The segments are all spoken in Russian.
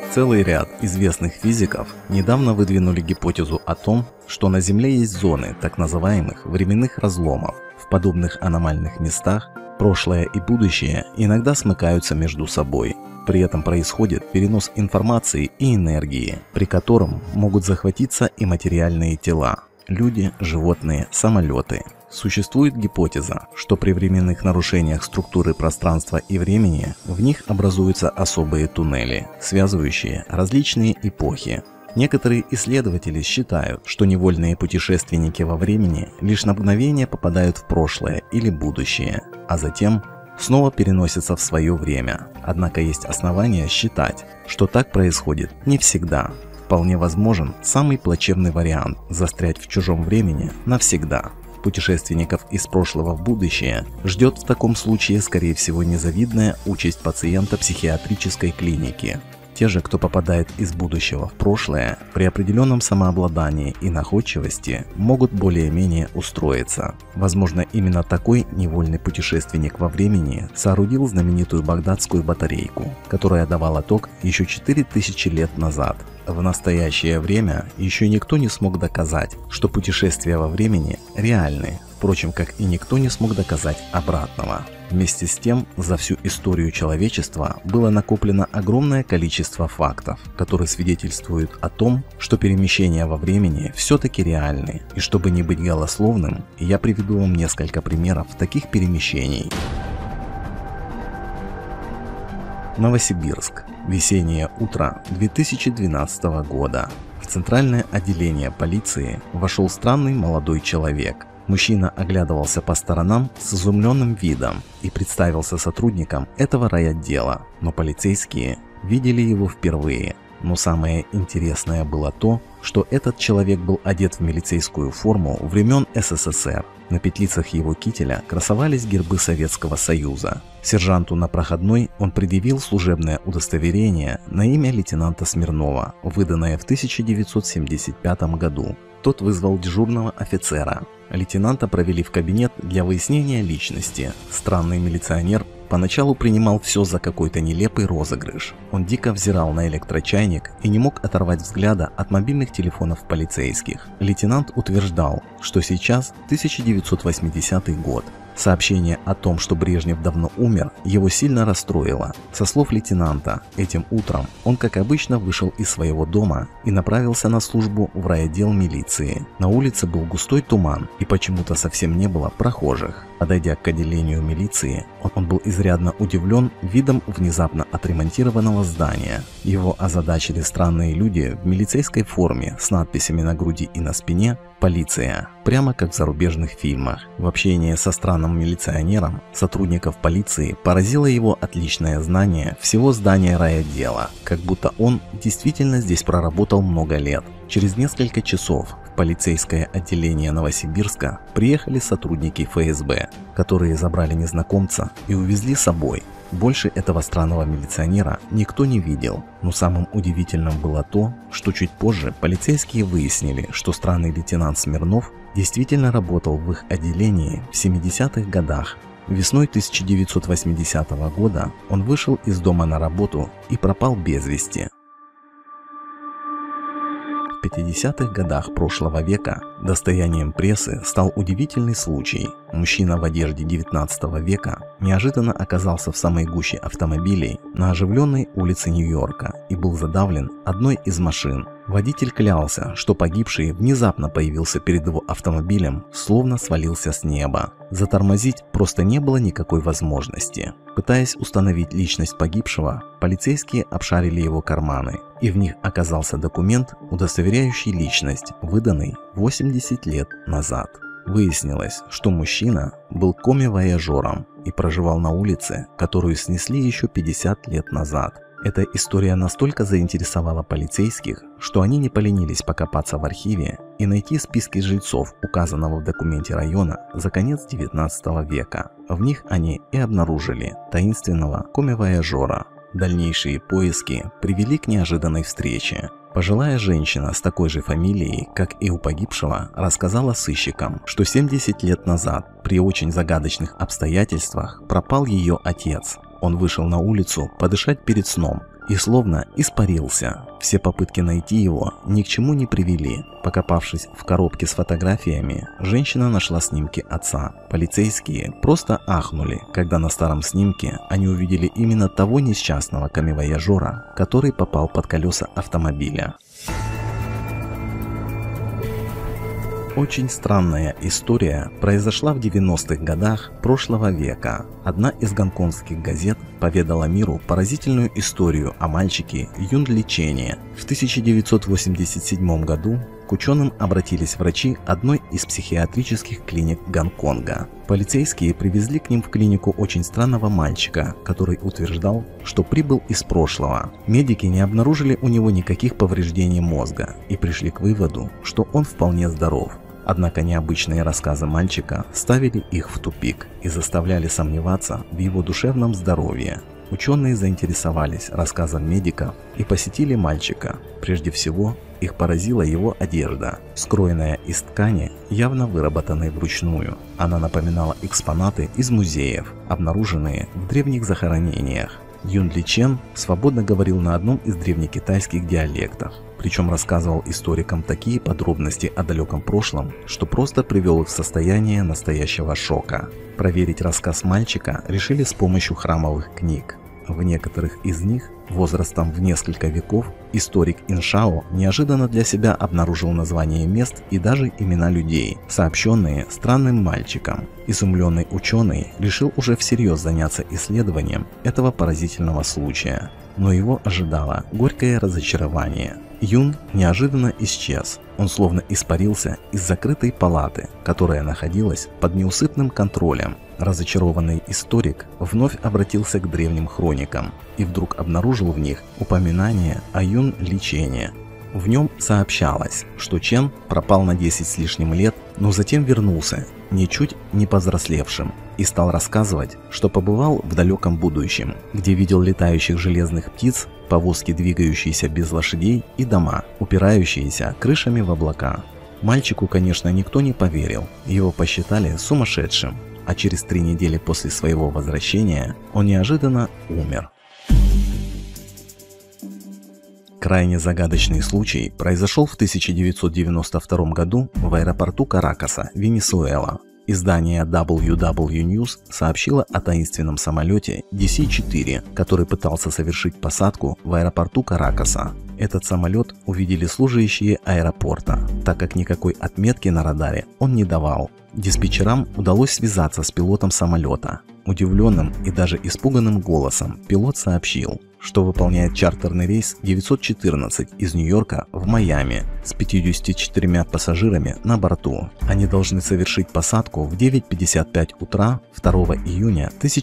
Целый ряд известных физиков недавно выдвинули гипотезу о том, что на Земле есть зоны так называемых временных разломов. В подобных аномальных местах прошлое и будущее иногда смыкаются между собой. При этом происходит перенос информации и энергии, при котором могут захватиться и материальные тела – люди, животные, самолеты. Существует гипотеза, что при временных нарушениях структуры пространства и времени в них образуются особые туннели, связывающие различные эпохи. Некоторые исследователи считают, что невольные путешественники во времени лишь на мгновение попадают в прошлое или будущее, а затем снова переносятся в свое время. Однако есть основания считать, что так происходит не всегда. Вполне возможен самый плачевный вариант – застрять в чужом времени навсегда. Путешественников из прошлого в будущее ждет в таком случае, скорее всего, незавидная участь пациента психиатрической клиники. Те же, кто попадает из будущего в прошлое, при определенном самообладании и находчивости могут более-менее устроиться. Возможно, именно такой невольный путешественник во времени соорудил знаменитую багдадскую батарейку, которая давала ток еще 4000 лет назад. В настоящее время еще никто не смог доказать, что путешествия во времени реальны, впрочем, как и никто не смог доказать обратного. Вместе с тем, за всю историю человечества было накоплено огромное количество фактов, которые свидетельствуют о том, что перемещения во времени все-таки реальны. И чтобы не быть голословным, я приведу вам несколько примеров таких перемещений. Новосибирск. Весеннее утро 2012 года. В центральное отделение полиции вошел странный молодой человек. Мужчина оглядывался по сторонам с изумленным видом и представился сотрудником этого райотдела, но полицейские видели его впервые. Но самое интересное было то, что этот человек был одет в милицейскую форму времен СССР. На петлицах его кителя красовались гербы Советского Союза. Сержанту на проходной он предъявил служебное удостоверение на имя лейтенанта Смирнова, выданное в 1975 году. Тот вызвал дежурного офицера. Лейтенанта провели в кабинет для выяснения личности. Странный милиционер поначалу принимал все за какой-то нелепый розыгрыш. Он дико взирал на электрочайник и не мог оторвать взгляда от мобильных телефонов полицейских. Лейтенант утверждал, что сейчас 1980 год. Сообщение о том, что Брежнев давно умер, его сильно расстроило. Со слов лейтенанта, этим утром он, как обычно, вышел из своего дома и направился на службу в райотдел милиции. На улице был густой туман и почему-то совсем не было прохожих. Подойдя к отделению милиции, он был изрядно удивлен видом внезапно отремонтированного здания. Его озадачили странные люди в милицейской форме с надписями на груди и на спине «Полиция», прямо как в зарубежных фильмах. В общении со странным милиционером сотрудников полиции поразило его отличное знание всего здания райотдела, как будто он действительно здесь проработал много лет. Через несколько часов в полицейское отделение Новосибирска приехали сотрудники ФСБ, которые забрали незнакомца и увезли с собой. Больше этого странного милиционера никто не видел, но самым удивительным было то, что чуть позже полицейские выяснили, что странный лейтенант Смирнов действительно работал в их отделении в 70-х годах. Весной 1980 года он вышел из дома на работу и пропал без вести. В 50-х годах прошлого века достоянием прессы стал удивительный случай. Мужчина в одежде 19 века неожиданно оказался в самой гуще автомобилей на оживленной улице Нью-Йорка и был задавлен одной из машин. Водитель клялся, что погибший внезапно появился перед его автомобилем, словно свалился с неба. Затормозить просто не было никакой возможности. Пытаясь установить личность погибшего, полицейские обшарили его карманы, и в них оказался документ, удостоверяющий личность, выданный 80 лет назад. Выяснилось, что мужчина был коми-вояжером и проживал на улице, которую снесли еще 50 лет назад. Эта история настолько заинтересовала полицейских, что они не поленились покопаться в архиве и найти списки жильцов, указанного в документе района за конец 19 века. В них они и обнаружили таинственного коми-вояжера. Дальнейшие поиски привели к неожиданной встрече. Пожилая женщина с такой же фамилией, как и у погибшего, рассказала сыщикам, что 70 лет назад при очень загадочных обстоятельствах пропал ее отец. Он вышел на улицу подышать перед сном и словно испарился. Все попытки найти его ни к чему не привели. Покопавшись в коробке с фотографиями, женщина нашла снимки отца. Полицейские просто ахнули, когда на старом снимке они увидели именно того несчастного камевояжера, который попал под колеса автомобиля. Очень странная история произошла в 90-х годах прошлого века. Одна из гонконгских газет поведала миру поразительную историю о мальчике Юн Ли Чене. В 1987 году к ученым обратились врачи одной из психиатрических клиник Гонконга. Полицейские привезли к ним в клинику очень странного мальчика, который утверждал, что прибыл из прошлого. Медики не обнаружили у него никаких повреждений мозга и пришли к выводу, что он вполне здоров. Однако необычные рассказы мальчика ставили их в тупик и заставляли сомневаться в его душевном здоровье. Ученые заинтересовались рассказом медиков и посетили мальчика. Прежде всего, их поразила его одежда, скроенная из ткани, явно выработанной вручную. Она напоминала экспонаты из музеев, обнаруженные в древних захоронениях. Юн Ли Чен свободно говорил на одном из древнекитайских диалектов, причем рассказывал историкам такие подробности о далеком прошлом, что просто привел их в состояние настоящего шока. Проверить рассказ мальчика решили с помощью храмовых книг. В некоторых из них, возрастом в несколько веков, историк Иншао неожиданно для себя обнаружил названия мест и даже имена людей, сообщенные странным мальчиком. Изумленный ученый решил уже всерьез заняться исследованием этого поразительного случая, но его ожидало горькое разочарование. Юн неожиданно исчез. Он словно испарился из закрытой палаты, которая находилась под неусыпным контролем. Разочарованный историк вновь обратился к древним хроникам и вдруг обнаружил в них упоминание о Юн Ли Чене. В нем сообщалось, что Чен пропал на 10 с лишним лет, но затем вернулся, ничуть не повзрослевшим, и стал рассказывать, что побывал в далеком будущем, где видел летающих железных птиц, повозки, двигающиеся без лошадей, и дома, упирающиеся крышами в облака. Мальчику, конечно, никто не поверил, его посчитали сумасшедшим, а через 3 недели после своего возвращения он неожиданно умер. Крайне загадочный случай произошел в 1992 году в аэропорту Каракаса, Венесуэла. Издание WW News сообщило о таинственном самолете DC-4, который пытался совершить посадку в аэропорту Каракаса. Этот самолет увидели служащие аэропорта, так как никакой отметки на радаре он не давал. Диспетчерам удалось связаться с пилотом самолета. Удивленным и даже испуганным голосом пилот сообщил, что выполняет чартерный рейс 914 из Нью-Йорка в Майами с 54 пассажирами на борту. Они должны совершить посадку в 9:55 утра 2 июня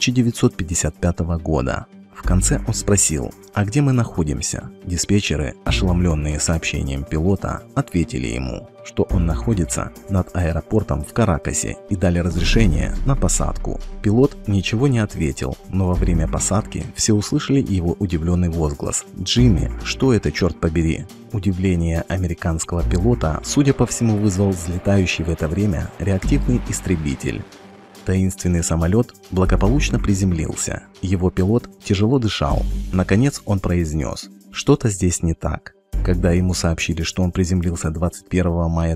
1955 года. В конце он спросил, а где мы находимся? Диспетчеры, ошеломленные сообщением пилота, ответили ему, что он находится над аэропортом в Каракасе и дали разрешение на посадку. Пилот ничего не ответил, но во время посадки все услышали его удивленный возглас: «Джимми, что это, черт побери?» Удивление американского пилота, судя по всему, вызвал взлетающий в это время реактивный истребитель. Таинственный самолет благополучно приземлился. Его пилот тяжело дышал. Наконец он произнес: «Что-то здесь не так». Когда ему сообщили, что он приземлился 21 мая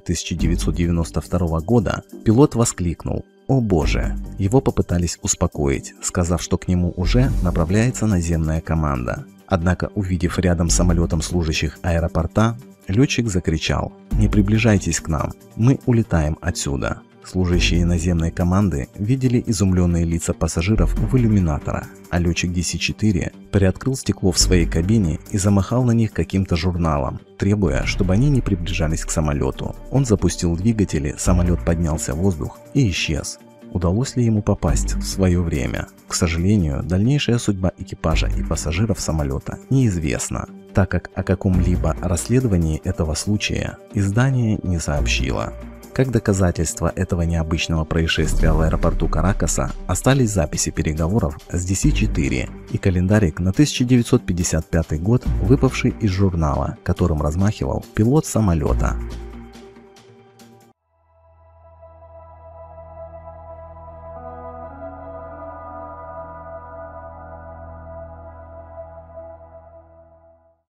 1992 года, пилот воскликнул: «О боже!». Его попытались успокоить, сказав, что к нему уже направляется наземная команда. Однако, увидев рядом с самолетом служащих аэропорта, летчик закричал: «Не приближайтесь к нам, мы улетаем отсюда». Служащие наземной команды видели изумленные лица пассажиров в иллюминаторах, а летчик DC-4 приоткрыл стекло в своей кабине и замахал на них каким-то журналом, требуя, чтобы они не приближались к самолету. Он запустил двигатели, самолет поднялся в воздух и исчез. Удалось ли ему попасть в свое время? К сожалению, дальнейшая судьба экипажа и пассажиров самолета неизвестна, так как о каком-либо расследовании этого случая издание не сообщило. Как доказательство этого необычного происшествия в аэропорту Каракаса остались записи переговоров с DC-4 и календарик на 1955 год, выпавший из журнала, которым размахивал пилот самолета.